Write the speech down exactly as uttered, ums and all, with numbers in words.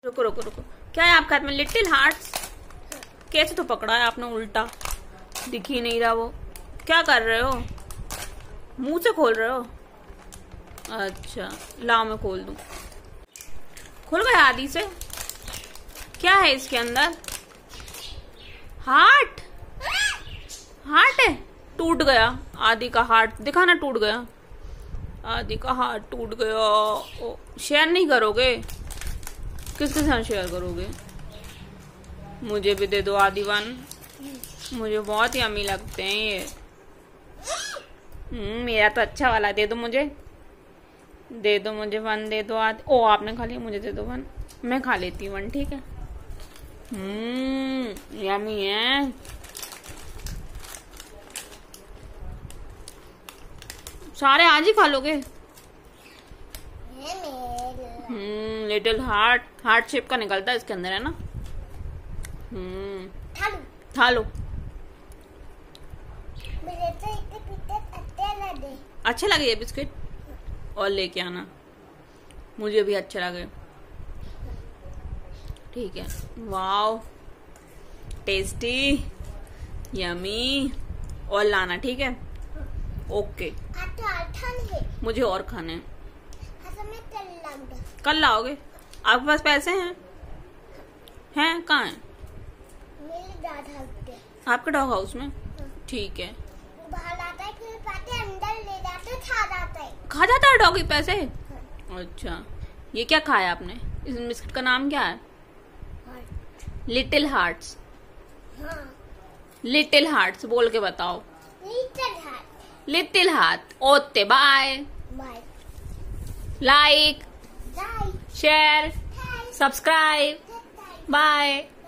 रुको रुको रुको, क्या है आपके हाथ में? Little Hearts. कैसे तो पकड़ा है आपने उल्टा, दिख ही नहीं रहा वो। क्या कर रहे हो? मुंह से खोल रहे हो? अच्छा लाओ मैं खोल दूं। खुल गया आदि से। क्या है इसके अंदर? हार्ट। हार्ट है? टूट गया आदि का हार्ट। दिखा ना, टूट गया आदि का हार्ट, टूट गया। ओ, शेयर नहीं करोगे? किसके साथ शेयर करोगे? मुझे भी दे दो आदि वन, मुझे बहुत यम्मी लगते हैं ये। हम्म मेरा तो अच्छा वाला दे दो मुझे, दे दो मुझे वन, दे दो आदि। ओ आपने खा लिया, मुझे दे दो वन, मैं खा लेती हूँ वन, ठीक है। हम्म यम्मी है। सारे आज ही खा लोगे? हम्म लिटिल हार्ट, हार्ट शेप का निकलता है इसके अंदर, है ना? हम्म खा लो। अच्छे लगे ये बिस्किट? और लेके आना, मुझे भी अच्छे लगे। ठीक है। Wow tasty, yummy. और लाना, ठीक है? ओके। मुझे और खाने हैं। कल लाओगे? आपके पास पैसे हैं? हैं कहाँ हैं? आपके डॉग हाउस में? ठीक है। अंदर ले जाते खा जाता है। खा जाता है डॉगी पैसे? अच्छा, ये क्या खाया आपने? इस बिस्किट का नाम क्या है? Little Hearts. हाँ। लिटिल हार्ट्स बोल के बताओ। Little Heart. Little Heart. Okay bye. Bye. Like, bye. Share, subscribe. Bye.